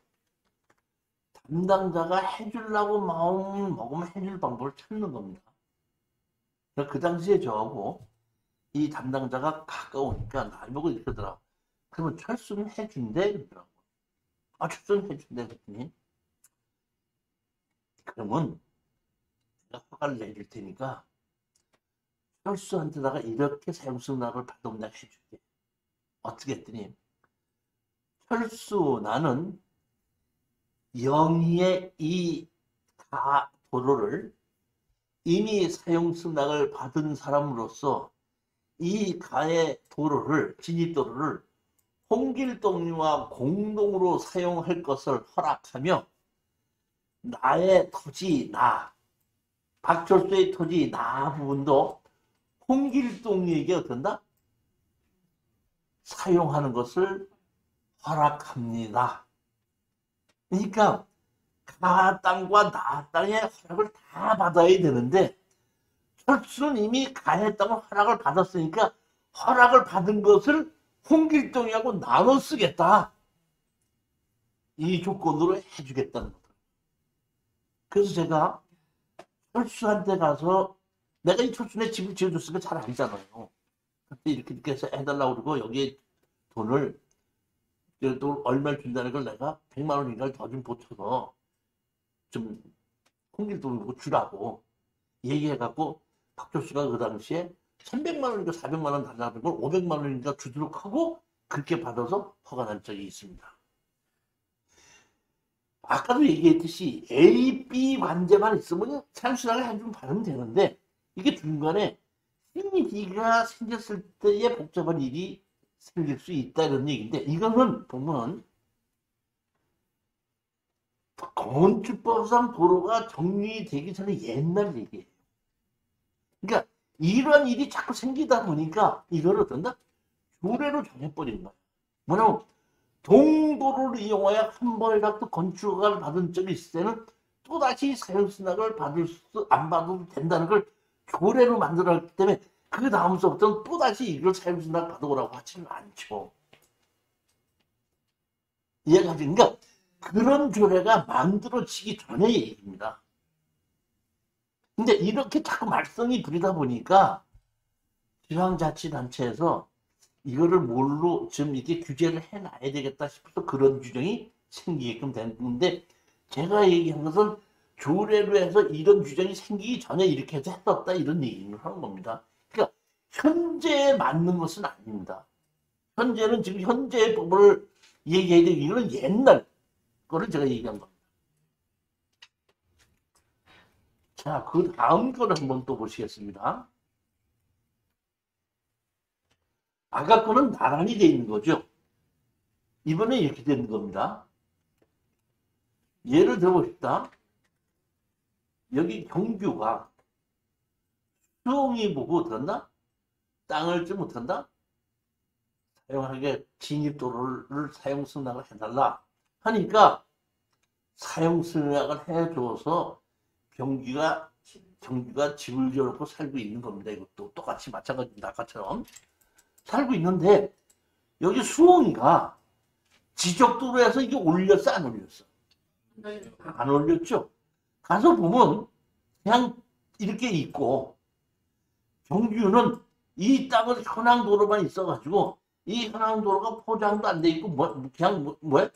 담당자가 해주려고 마음 먹으면 해줄 방법을 찾는 겁니다. 그 당시에 저하고 이 담당자가 가까우니까 날 보고 이러더라고. 그러면 철수는 해준대 그러더라고. 아 철수는 해준대 그랬더니 그러면 내가 허가를 내줄 테니까 철수한테다가 이렇게 사용수락을 받으면 내가 해줄게. 어떻게 했더니 철수 나는 영희의 이 도로를 이미 사용승낙을 받은 사람으로서 이 가의 도로를 진입도로를 홍길동리와 공동으로 사용할 것을 허락하며 나의 토지 박철수의 토지 부분도 홍길동리에게 어떤다? 사용하는 것을 허락합니다. 그러니까 가 땅과 나 땅의 허락을 다 받아야 되는데 철수는 이미 가의 땅을 허락을 받았으니까 허락을 받은 것을 홍길동이하고 나눠 쓰겠다. 이 조건으로 해주겠다는 거다. 그래서 제가 철수한테 가서 내가 이 철수네 집을 지어줬으니까 잘 알잖아요. 그때 이렇게 해서 해달라고 그러고 여기에 돈을 또 얼마를 준다는 걸 내가 100만 원인가를 더 좀 보태서 좀 홍길동으로 주라고 얘기해갖고 박철수가 그 당시에 300만 원인가 400만 원 달라는 걸 500만 원인가 주도록 하고 그렇게 받아서 허가 난 적이 있습니다. 아까도 얘기했듯이 A, B 관제만 있으면 사용수당을 해주면 받으면 되는데 이게 중간에 C, D가 생겼을 때의 복잡한 일이 생길 수 있다 이런 얘기인데 이거는 보면 건축법상 도로가 정리되기 전에 옛날 얘기예요. 그러니까 이런 일이 자꾸 생기다 보니까 이거를 어떤다? 조례로 정해버린 거야. 뭐냐면 동도를 이용하여 한 번이라도 건축허가를 받은 적이 있을 때는 또다시 사용수당을 안 받아도 된다는 걸 조례로 만들었기 때문에 그 다음서부터는 또다시 이걸 사용수당 받아오라고 하지는 않죠. 이해가 되니까 그러니까 그런 조례가 만들어지기 전의 얘기입니다. 근데 이렇게 자꾸 말썽이 부리다 보니까 지방자치단체에서 이거를 뭘로 좀 이렇게 규제를 해놔야 되겠다 싶어서 그런 규정이 생기게끔 됐는데 제가 얘기한 것은 조례로 해서 이런 규정이 생기기 전에 이렇게 해서 했었다 이런 얘기를 하는 겁니다. 그러니까 현재에 맞는 것은 아닙니다. 현재는 지금 현재의 법을 얘기해야 되고 이거는 옛날 거를 제가 얘기한 겁니다. 자, 그 다음 거를 한번 또 보시겠습니다. 아까 거는 나란히 되어 있는 거죠. 이번에 이렇게 되는 겁니다. 예를 들어 봅시다. 여기 경규가 수용이 보고 들었나? 땅을 좀 못한다? 사용하게 진입도로를 사용승낙을 해달라 하니까 사용승낙을 해줘서 경규가 집을 지어놓고 살고 있는 겁니다. 이것도 똑같이 마찬가지입니다. 아까처럼 살고 있는데 여기 수홍이가 지적도로에서 이게 올렸어 안 올렸어? 안 올렸죠. 가서 보면 그냥 이렇게 있고 경규는 이 땅은 현황도로만 있어가지고 이 현황도로가 포장도 안 돼 있고 그냥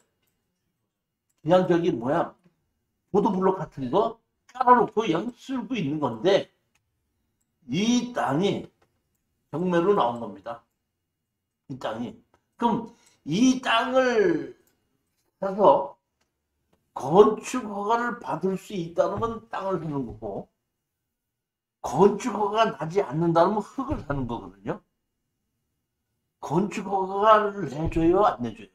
그냥 저기 보도블록 같은 거 깔아놓고 그냥 쓸고 있는 건데 이 땅이 경매로 나온 겁니다. 이 땅이. 그럼 이 땅을 사서 건축허가를 받을 수 있다는 건 땅을 사는 거고 건축허가가 나지 않는다면 흙을 사는 거거든요. 건축허가를 내줘요? 안 내줘요?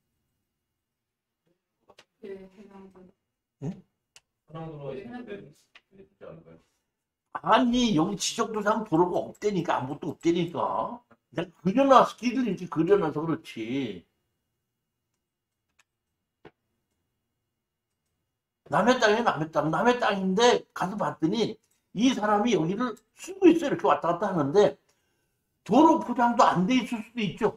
네, 해당도. 현황도로가 있는데 되지 않을까요? 아니 여기 지적도상 도로가 없다니까 아무것도 없다니까 그냥 그려놔서 길을 이렇게 그려놔서 그렇지. 남의 땅이 남의 땅인데 가서 봤더니 이 사람이 여기를 쓰고 있어 이렇게 왔다 갔다 하는데 도로 포장도 안 돼 있을 수도 있죠.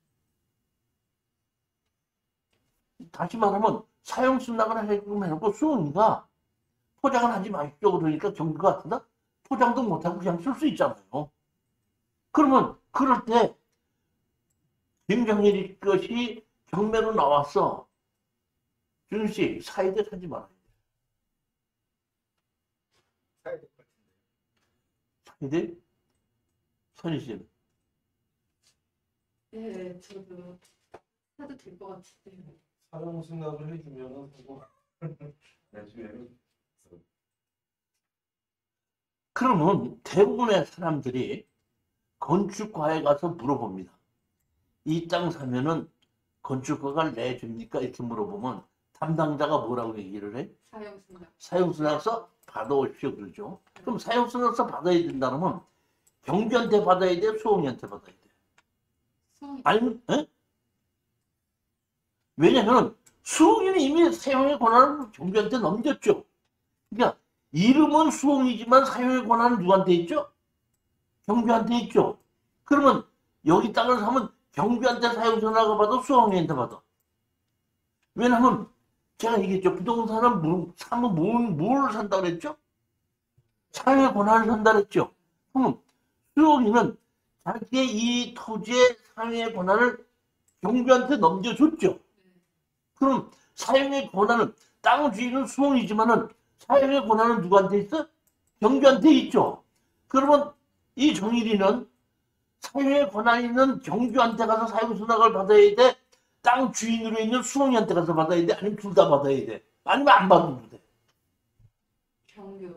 다시 말하면 사용승낙을 해놓고 수은이가 포장을 하지 마십시오 그러니까 경주가 같은다 포장도 못하고 그냥 쓸 수 있잖아요. 그러면 그럴 때 김정일 것이 경매로 나왔어. 준씨 사이대 사지 말아야 돼. 사이대? 선희 씨는? 네, 저도 사도 될 것 같은데. 사용 승낙을 해주면은 그거 내주면은 그러면 대부분의 사람들이 건축과에 가서 물어봅니다. 이 땅 사면은 건축과가 내줍니까? 이렇게 물어보면 담당자가 뭐라고 얘기를 해? 사용승낙. 사용승낙서 받아오십시오 그러죠. 그럼 사용승낙서 받아야 된다면 경주한테 받아야 돼? 수홍이한테 받아야 돼? 수홍이. 아니면 왜냐면 수홍이는 이미 사용의 권한을 경주한테 넘겼죠. 그러니까 이름은 수홍이지만 사용의 권한은 누구한테 있죠? 경주한테 있죠. 그러면 여기 땅을 사면 경주한테 사용승낙을 받아 수홍이한테 받아. 왜냐면 제가 얘기했죠. 부동산은 사면 뭘 산다 그랬죠? 사용의 권한을 산다 그랬죠. 그럼 수홍이는 자기의 이 토지의 사용의 권한을 경주한테 넘겨줬죠. 그럼 사용의 권한은 땅 주인은 수홍이지만은 사용의 권한은 누구한테 있어? 경주한테 있죠. 그러면 이 정일이는 사용의 권한이 있는 경주한테 가서 사용승낙을 받아야 돼? 땅 주인으로 있는 수홍이한테 가서 받아야 돼? 아니면 둘 다 받아야 돼? 아니면 안 받아도 돼. 정규.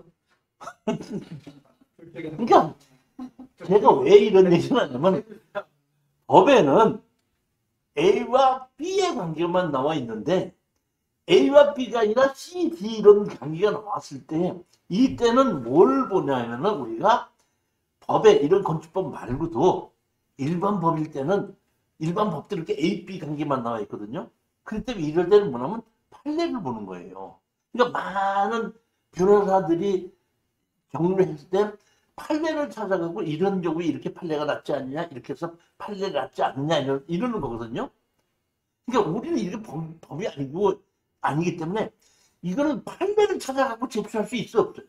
그러니까 제가 왜 이런 얘기를 하냐면 법에는 A와 B의 관계만 나와 있는데 A와 B가 아니라 C, D 이런 관계가 나왔을 때 이때는 뭘 보냐면은 우리가 법에 이런 건축법 말고도 일반 법일 때는 일반 법들 이렇게 A, B 관계만 나와 있거든요. 그럴 때 이럴 때는 뭐냐면 판례를 보는 거예요. 그러니까 많은 변호사들이 경륜을 했을 때 판례를 찾아가고 이런 경우에 이렇게 판례가 낫지 않느냐 이렇게 해서 판례가 낫지 않느냐 이러는 거거든요. 그러니까 우리는 이게 법이 아니기 때문에 이거는 판례를 찾아가고 제출할 수 있어 없어요.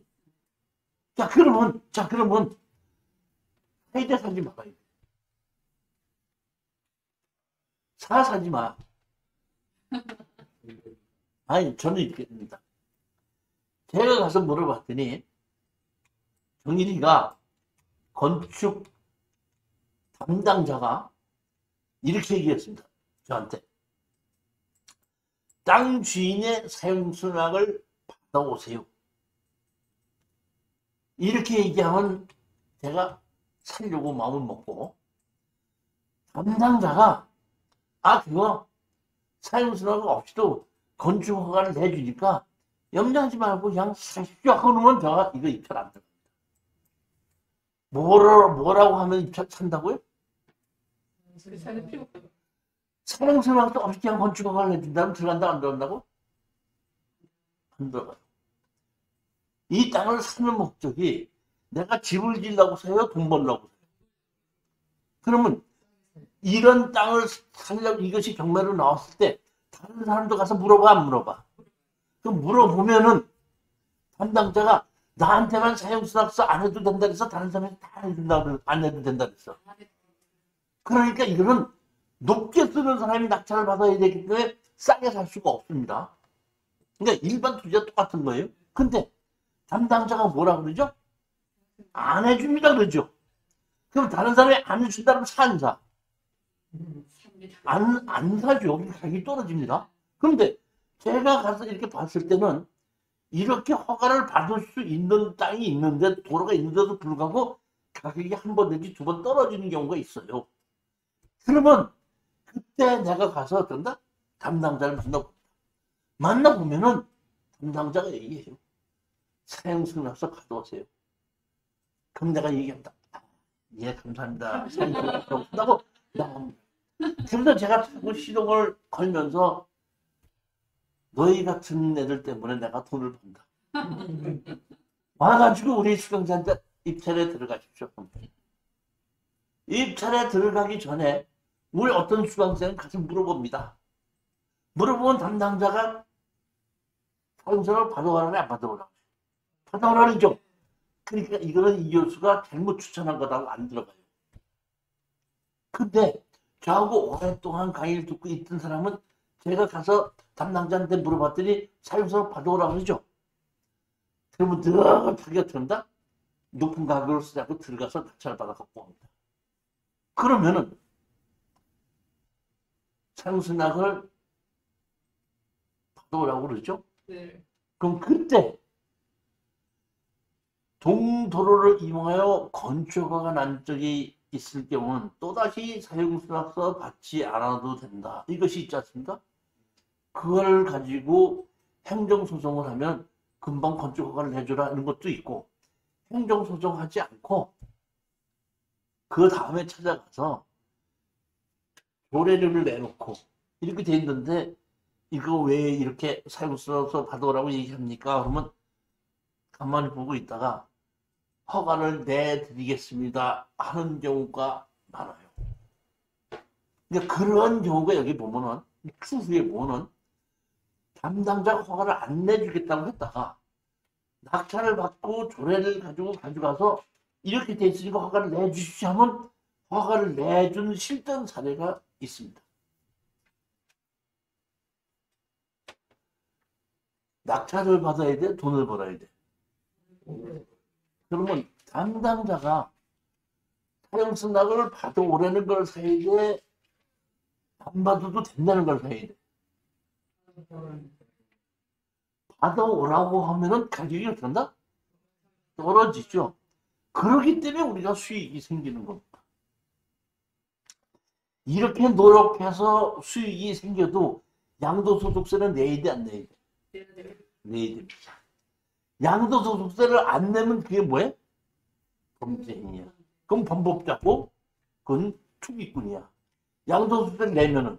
자 그러면 세대 사지 말아요. 사지 마. 아니 저는 이렇게 됩니다. 제가 가서 물어봤더니 정일이가 건축 담당자가 이렇게 얘기했습니다. 저한테. 땅 주인의 사용수락을 받아오세요. 이렇게 얘기하면 제가 살려고 마음을 먹고 담당자가 그거 사용수락 없이도 건축허가를 내주니까 염려하지 말고 그냥 사십시오 그러면 제가 이거 입찰 안 됩니다. 뭐라고 하면 입찰 산다고요? 사는 필요 없고. 사용수락도 없이 그냥 건축허가를 내준다면 들어간다 안 들어간다고? 안 들어가요. 이 땅을 사는 목적이 내가 집을 지으려고 사요? 돈 벌려고 사요? 그러면 이런 땅을 살려고 이것이 경매로 나왔을 때 다른 사람도 가서 물어봐 안 물어봐? 그럼 물어보면은 담당자가 나한테만 사용수락서 안 해도 된다 그래서 다른 사람이 다 해준다 안 해도 된다 그랬어. 그러니까 이거는 높게 쓰는 사람이 낙찰을 받아야 되기 때문에 싸게 살 수가 없습니다. 그러니까 일반 투자 똑같은 거예요. 근데 담당자가 뭐라 그러죠? 안 해줍니다 그러죠. 그럼 다른 사람이 안 해준다면 안 사? 안 사죠. 가격이 떨어집니다. 그런데 제가 가서 이렇게 봤을 때는 이렇게 허가를 받을 수 있는 땅이 있는데 도로가 있는데도 불구하고 가격이 한 번 내지 두 번 떨어지는 경우가 있어요. 그러면 그때 내가 가서 어떤다? 담당자를 만나보면은 담당자가 얘기해요. 사용수락서 가져오세요. 그럼 내가 얘기합니다. 예, 감사합니다. 사용수락서 없다고 나옵니다. 그래서 제가 자꾸 시동을 걸면서 너희 같은 애들 때문에 내가 돈을 번다. 와가지고 우리 수강자한테 입찰에 들어가십시오. 입찰에 들어가기 전에 우리 어떤 수강생은 가서 물어봅니다. 물어보면 담당자가 사용서를 받아오라니 안 받아오라고. 받아오라는 죠. 그러니까 이거는 이 교수가 잘못 추천한 거라고 안 들어가요. 근데 저하고 오랫동안 강의를 듣고 있던 사람은 제가 가서 담당자한테 물어봤더니 사용서를 받아오라고 그러죠. 그러면 자기가 들은다? 높은 가격으로 쓰자고 들어가서 낙찰을 받아 갖고 옵니다. 그러면은 사용수락을 받아오라고 그러죠. 네. 그럼 그때 동도로를 이용하여 건축허가가 난 적이 있을 경우는 또다시 사용수락서 받지 않아도 된다. 이것이 있지 않습니까? 그걸 가지고 행정소송을 하면 금방 건축허가를 내줘라 이런 것도 있고 행정소송하지 않고 그 다음에 찾아가서 조례를 내놓고 이렇게 돼 있는데 이거 왜 이렇게 사용수락서 받아오라고 얘기합니까? 그러면 가만히 보고 있다가 허가를 내드리겠습니다 하는 경우가 많아요. 그러니까 그런 경우가 여기 보면은 추후에 보면은 담당자가 허가를 안 내주겠다고 했다가 낙찰을 받고 조례를 가져가서 이렇게 돼 있으니까 허가를 내주십시오 하면 허가를 내준 실전 사례가 있습니다. 낙찰을 받아야 돼? 돈을 벌어야 돼? 그러면 담당자가 사용수락을 받아오라는 걸 사야 돼? 안 받아도 된다는 걸 사야 돼? 받아오라고 하면은 가격이 어떻게 한다? 떨어지죠. 그렇기 때문에 우리가 수익이 생기는 겁니다. 이렇게 노력해서 수익이 생겨도 양도소득세는 내야 돼, 안 내야 돼? 내야 됩니다. 양도소득세를 안 내면 그게 뭐야? 범죄행위야. 그럼 범법자고 그건 투기꾼이야. 양도소득세를 내면은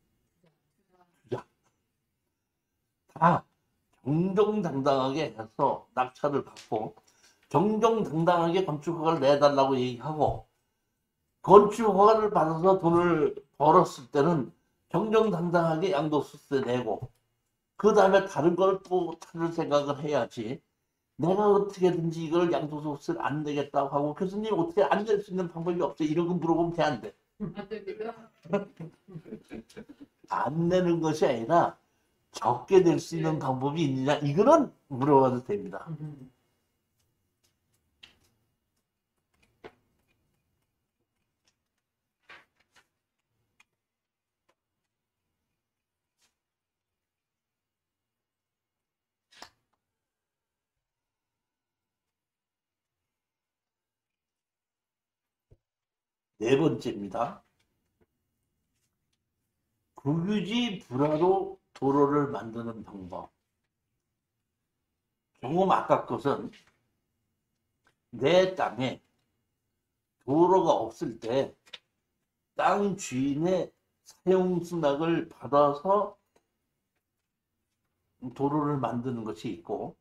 다 정정당당하게 해서 낙찰을 받고 정정당당하게 건축허가를 내달라고 얘기하고 건축허가를 받아서 돈을 벌었을 때는 정정당당하게 양도소득세 내고 그 다음에 다른 걸 또 찾을 생각을 해야지. 내가 어떻게든지 이걸 양도소득세를 안 내겠다고 하고 교수님 어떻게 안 낼 수 있는 방법이 없어요? 이런 거 물어보면 돼, 안 돼? 안 됩니다. 안 내는 것이 아니라 적게 낼 수 있는 방법이 있느냐 이거는 물어봐도 됩니다. 네 번째입니다. 국유지 불화로 도로를 만드는 방법. 조금 아까 것은 내 땅에 도로가 없을 때 땅 주인의 사용수납을 받아서 도로를 만드는 것이 있고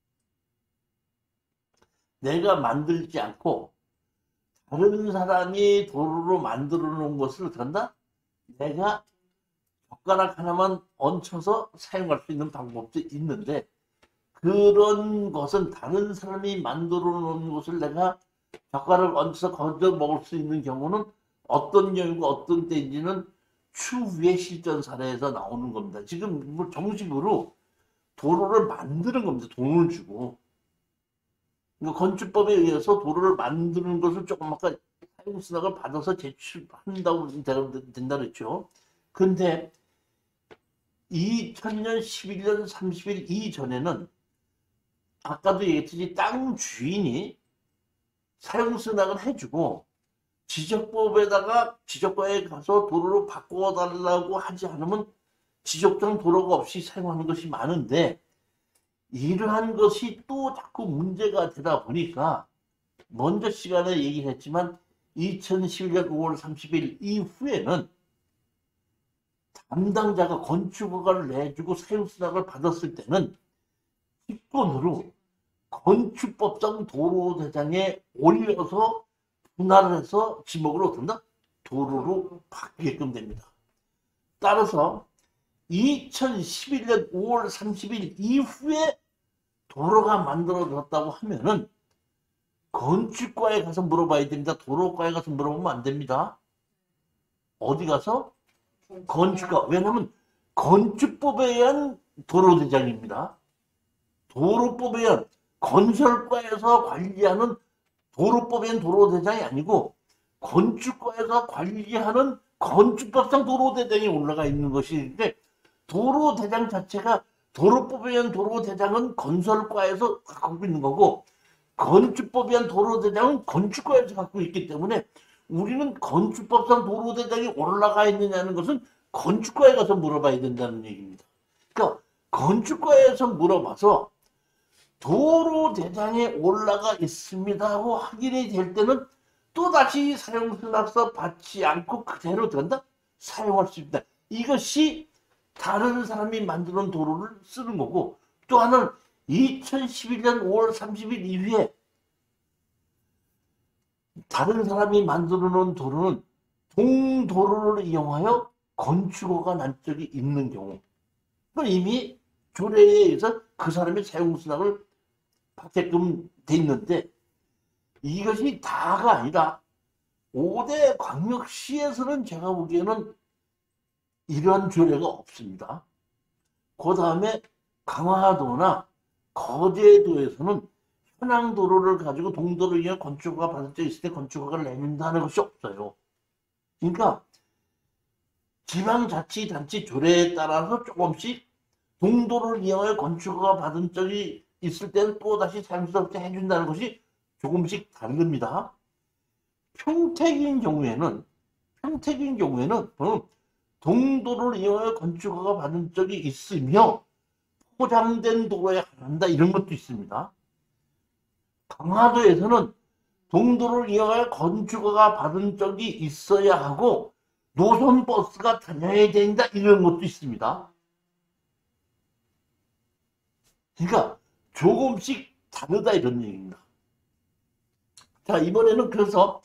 내가 만들지 않고 다른 사람이 도로로 만들어 놓은 것을 그런다? 내가 젓가락 하나만 얹혀서 사용할 수 있는 방법도 있는데 그런 것은 다른 사람이 만들어 놓은 것을 내가 젓가락을 얹혀서 건져 먹을 수 있는 경우는 어떤 경우고 어떤 때인지는 추후에 실전 사례에서 나오는 겁니다. 지금 뭐 정식으로 도로를 만드는 겁니다. 돈을 주고. 그러니까 건축법에 의해서 도로를 만드는 것을 조금 아까 사용수납을 받아서 제출한다고 된다 그랬죠. 근데 2000년 11년 30일 이전에는 아까도 얘기했듯이 땅 주인이 사용수납을 해주고 지적법에다가 지적과에 가서 도로로 바꿔달라고 하지 않으면 지적장 도로가 없이 사용하는 것이 많은데 이러한 것이 또 자꾸 문제가 되다 보니까 먼저 시간에 얘기를 했지만 2011년 5월 30일 이후에는 담당자가 건축허가를 내주고 사용수납을 받았을 때는 직권으로 건축법상 도로대장에 올려서 분할을 해서 지목을 얻는다? 도로로 바뀌게끔 됩니다. 따라서 2011년 5월 30일 이후에 도로가 만들어졌다고 하면은 건축과에 가서 물어봐야 됩니다. 도로과에 가서 물어보면 안 됩니다. 어디 가서? 건축과. 왜냐하면 건축법에 의한 도로대장입니다. 도로법에 의한 건설과에서 관리하는 도로법에 의한 도로대장이 아니고 건축과에서 관리하는 건축법상 도로대장이 올라가 있는 것인데 도로대장 자체가 도로법에 의한 도로대장은 건설과에서 갖고 있는 거고 건축법에 의한 도로대장은 건축과에서 갖고 있기 때문에 우리는 건축법상 도로대장이 올라가 있느냐는 것은 건축과에 가서 물어봐야 된다는 얘기입니다. 그러니까 건축과에서 물어봐서 도로대장에 올라가 있습니다 하고 확인이 될 때는 또다시 사용수납서 받지 않고 그대로 된다? 사용할 수 있다. 이것이 다른 사람이 만들어 놓은 도로를 쓰는 거고 또 하나는 2011년 5월 30일 이후에 다른 사람이 만들어 놓은 도로는 동도로를 이용하여 건축허가 난 적이 있는 경우 이미 조례에 의해서 그 사람의 사용수납을 받게끔 돼 있는데 이것이 다가 아니라 5대 광역시에서는 제가 보기에는 이러한 조례가 없습니다. 그 다음에 강화도나 거제도에서는 현황도로를 가지고 동도를 위한 건축허가 받을 때 있을 때 건축허가를 내는다는 것이 없어요. 그러니까 지방자치단체 조례에 따라서 조금씩 동도를 이용하여 건축허가 받은 적이 있을 때는 또다시 자연스럽게 해준다는 것이 조금씩 다릅니다. 평택인 경우에는 동도를 이용하여 건축허가 받은 적이 있으며 포장된 도로에 한다 이런 것도 있습니다. 강화도에서는 동도를 이용하여 건축허가 받은 적이 있어야 하고 노선 버스가 다녀야 된다 이런 것도 있습니다. 그러니까 조금씩 다르다 이런 얘기입니다. 자, 이번에는 그래서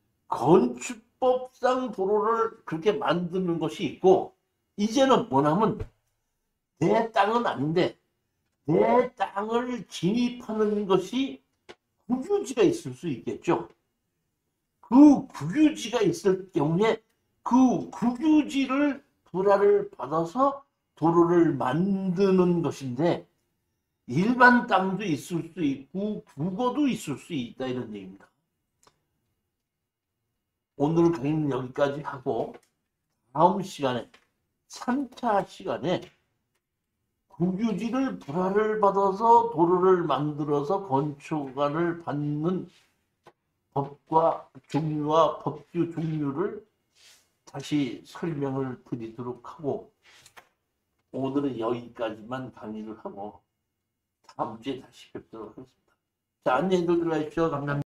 건축법상 도로를 그렇게 만드는 것이 있고, 이제는 뭐냐면 내 땅은 아닌데 내 땅을 진입하는 것이 국유지가 있을 수 있겠죠. 그 국유지가 있을 경우에 그 국유지를 불화를 받아서 도로를 만드는 것인데, 일반 땅도 있을 수 있고 국어도 있을 수 있다 이런 얘기입니다. 오늘 강의는 여기까지 하고 다음 시간에 3차 시간에 국유지를 불화를 받아서 도로를 만들어서 건축안을 받는 법과 종류와 법규 종류를 다시 설명을 드리도록 하고, 오늘은 여기까지만 강의를 하고 다음 주에 다시 뵙도록 하겠습니다. 자, 안녕히 들어가십시오. 감사합니다.